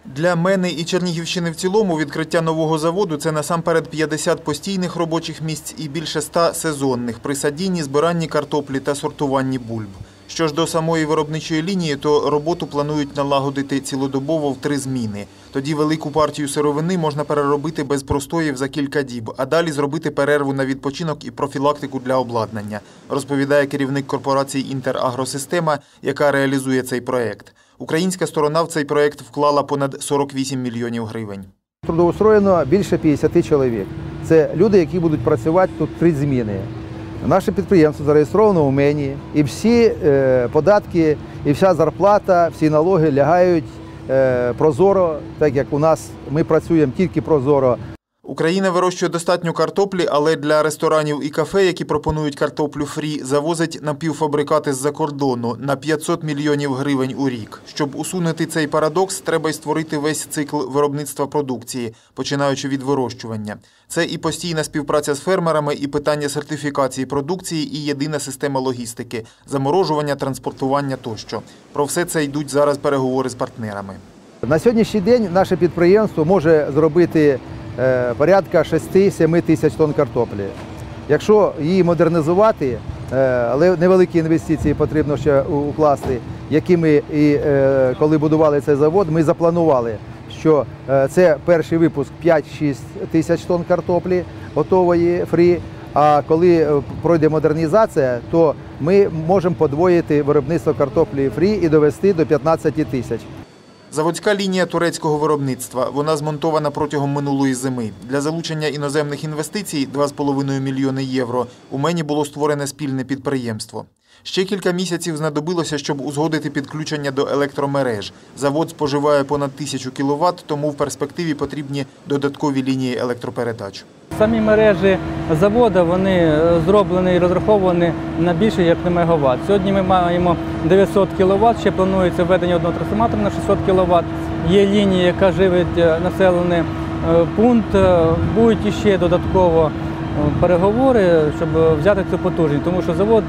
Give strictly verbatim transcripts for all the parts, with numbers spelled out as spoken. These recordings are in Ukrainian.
Для Мени і Чернігівщини в цілому відкриття нового заводу – це насамперед п'ятдесят постійних робочих місць і більше ста сезонних при садінні, збиранні картоплі та сортуванні бульб. Що ж до самої виробничої лінії, то роботу планують налагодити цілодобово в три зміни. Тоді велику партію сировини можна переробити без простоїв за кілька діб, а далі зробити перерву на відпочинок і профілактику для обладнання, розповідає керівник корпорації «Інтерагросистема», яка реалізує цей проєкт. Українська сторона в цей проєкт вклала понад сорок вісім мільйонів гривень. Трудоустроєно більше п'ятдесят чоловік. Це люди, які будуть працювати тут три зміни. Наше підприємство зареєстровано в Мені, і всі е, податки, і вся зарплата, всі налоги лягають е, прозоро, так як у нас ми працюємо тільки прозоро. Україна вирощує достатньо картоплі, але для ресторанів і кафе, які пропонують картоплю фрі, завозить напівфабрикати з-за кордону на п'ятсот мільйонів гривень у рік. Щоб усунути цей парадокс, треба й створити весь цикл виробництва продукції, починаючи від вирощування. Це і постійна співпраця з фермерами, і питання сертифікації продукції, і єдина система логістики – заморожування, транспортування тощо. Про все це йдуть зараз переговори з партнерами. На сьогоднішній день наше підприємство може зробити порядка шести-семи тисяч тонн картоплі. Якщо її модернізувати, але невеликі інвестиції потрібно ще укласти, які ми, і коли будували цей завод, ми запланували, що це перший випуск п'ять-шість тисяч тонн картоплі готової фрі, а коли пройде модернізація, то ми можемо подвоїти виробництво картоплі фрі і довести до п'ятнадцяти тисяч. Заводська лінія турецького виробництва. Вона змонтована протягом минулої зими. Для залучення іноземних інвестицій – два з половиною мільйони євро – у Мені було створене спільне підприємство. Ще кілька місяців знадобилося, щоб узгодити підключення до електромереж. Завод споживає понад тисячу кіловат, тому в перспективі потрібні додаткові лінії електропередач. Самі мережі заводу, вони зроблені і розраховані на більше, як на мегаватт. Сьогодні ми маємо дев'ятсот кіловат, ще планується введення одного трансформатора на шістсот кіловат. Є лінія, яка живить населений пункт. Будуть іще додатково переговори, щоб взяти цю потужність, тому що завод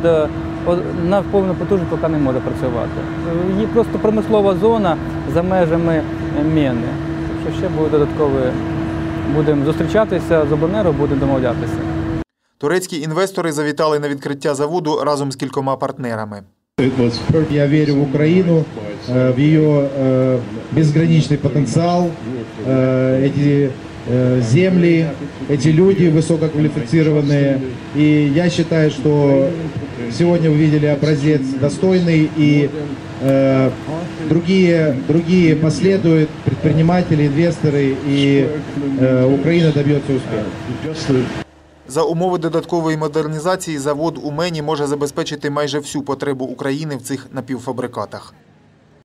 на повну потужність поки не може працювати. Є просто промислова зона за межами Мени. Так що ще буде додаткові. Будемо зустрічатися з обленером, будемо домовлятися. Турецькі інвестори завітали на відкриття заводу разом з кількома партнерами. Я вірю в Україну, в її безграничний потенціал, ці землі, ці люди висококваліфіковані. І я вважаю, що сьогодні ви бачили образець достойний і Другие, другие последуют, предприниматели, инвесторы, и э, Украина добьется успеха. За умови додаткової модернізації завод у Мені може забезпечити майже всю потребу України в цих напівфабрикатах.